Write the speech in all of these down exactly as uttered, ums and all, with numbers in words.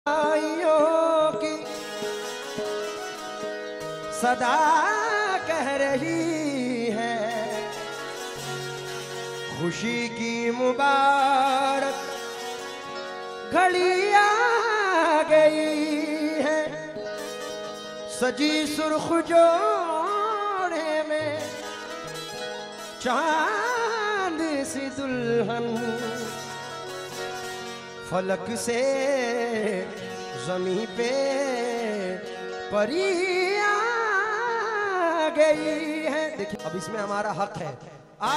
आइयों की सदा कह रही है, खुशी की मुबारक घड़ी आ गई है। सजी सुर्ख जोड़े में चांद सी दुल्हन, फलक से ज़मीं पे परी आ गई है। देखिए अब इसमें हमारा हक है। आ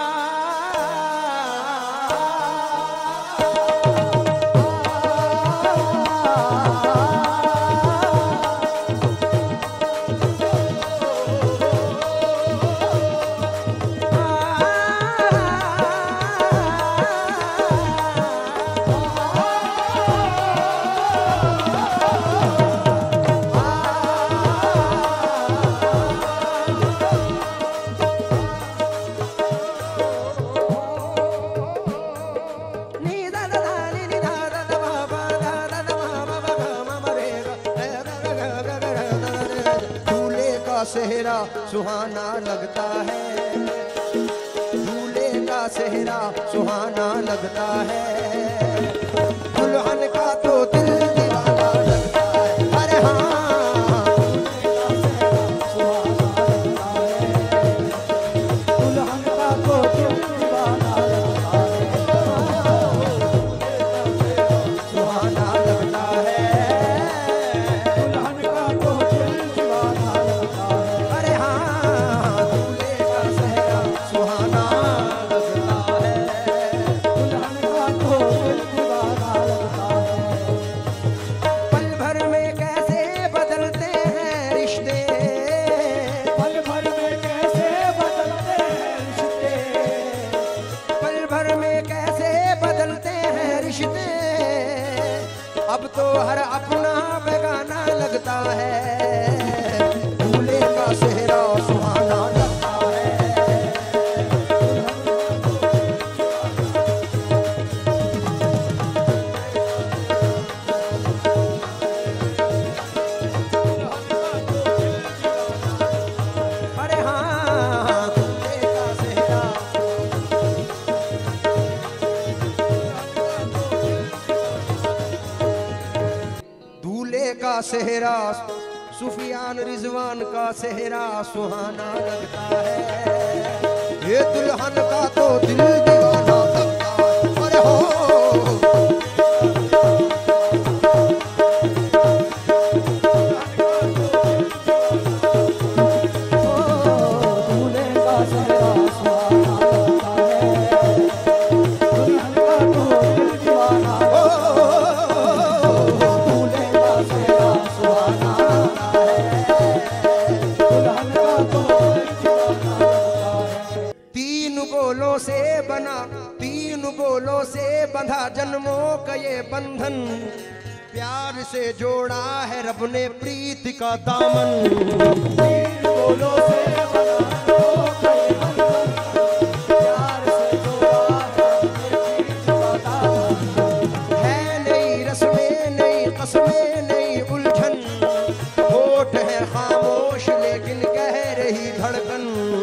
सेहरा सुहाना लगता है, दूल्हे का सेहरा सुहाना लगता है, दुल्हन का तो दिल दीवाना लगता है। अरे हाँ दुल्हन का तो दिल दीवाना लगता है, सुहाना लगता है, दुल्हन का तो दिल दीवाना लगता है। अब तो हर अपना बेगाना लगता है, दूल्हे का सेहरा सुहाना लगता है। अरे हाँ दूल्हे का सेहरा का सेहरा, सुफियान रिजवान का सेहरा सुहाना लगता है, ये दुल्हन का तो दिल दीवाना लगता है। अरे हो दूल्हे का सेहरा सुहाना लगता है, दुल्हन का तो दिल दीवाना से बना, तीन बोलों से बंधा जन्मों का ये बंधन, प्यार से जोड़ा है रब ने प्रीत का दामन। तीन बोलों से बना जन्मों का ये बंधन, प्यार से जोड़ा है रब ने प्रीत का दामन। है नई रस्में नई कसमें नई उलझन, होठ है खामोश लेकिन कह रही धड़कन,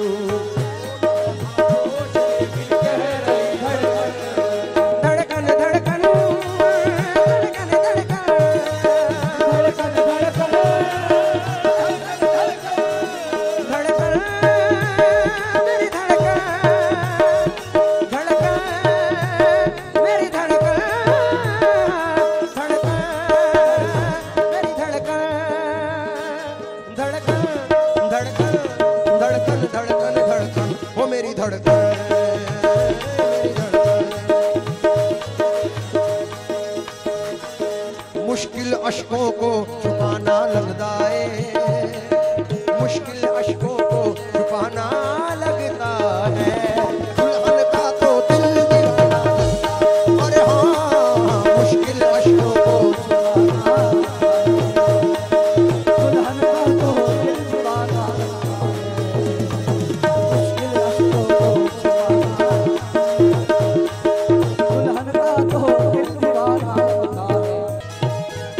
मुश्किल अश्कों को छुपाना लगता है, मुश्किल अश्कों को छुपाना लगता है, दुल्हन का तो दिल दीवाना लगता है। अरे हाँ मुश्किल अश्कों को छुपाना लगता है, दुल्हन का तो दिल दीवाना लगता है, मुश्किल अश्कों को छुपाना, दुल्हन का तो दिल दीवाना लगता है।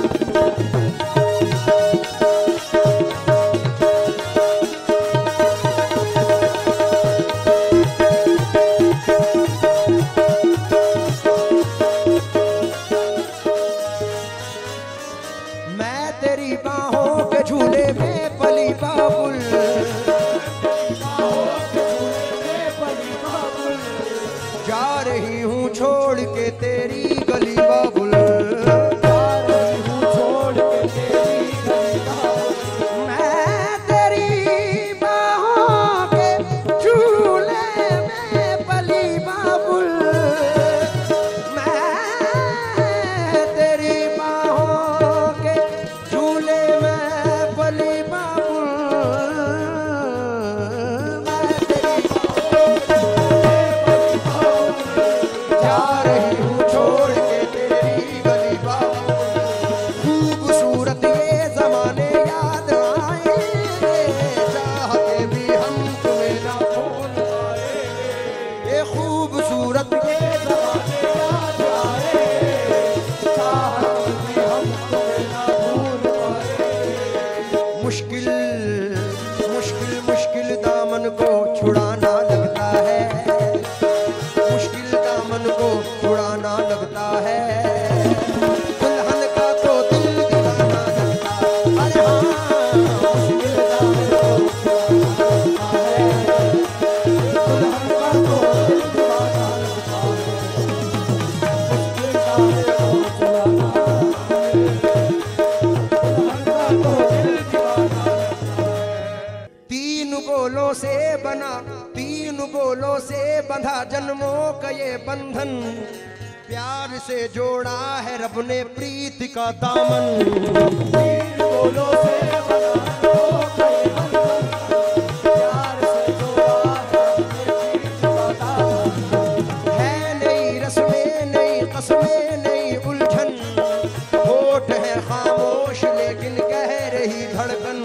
से बंधा जन्मों का ये बंधन, प्यार से जोड़ा है रब ने प्रीति का दामन। तीन बोलों से बंधा जन्मों का ये बंधन, प्यार से जोड़ा है रब ने प्रीति का दामन। है नई रस्में, नई कस्में, नई उलझन, होठ है खामोश लेकिन कह रही धड़कन।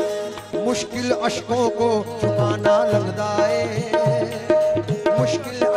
मुश्किल अशकों को छुपाना लगदा है, मुश्किल